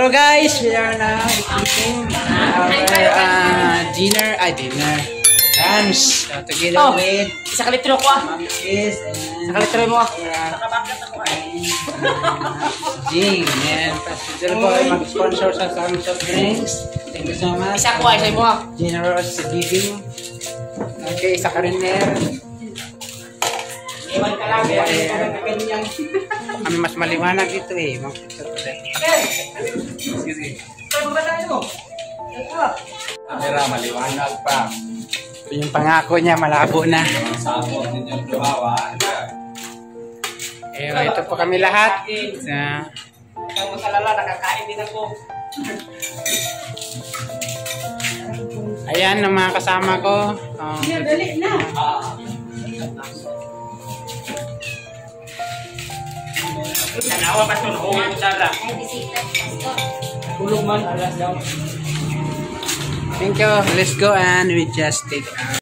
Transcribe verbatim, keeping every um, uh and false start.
Hello guys, we are now eating our uh, dinner, I dinner, lunch uh, together oh, with isa ka litro ko ah. Mami Chris and isa ka litro mo ah. Jing and Pastor Boy mag-sponsor sa some soft drinks. Thank you so much. Isa ko ay sa mo ah. Generous giving. Okay, isa ka rin mer. Iwan ka lang, iwan ka lang na ganyan. Kami mas maliwanag dito eh. Excuse me. Saan ba tayo? Kamera, maliwanag pa. Yung pangako niya, malabo na. Sapot ninyong kawawa. Eh, ito po kami lahat. Sa... Kung sa lala, nakakain din ako. Ayan, ang mga kasama ko. Um, Dali na. Tanawa pa ito, nakuha ko sana. Tulog man, alas daw. thank you. Let's go and we just take out.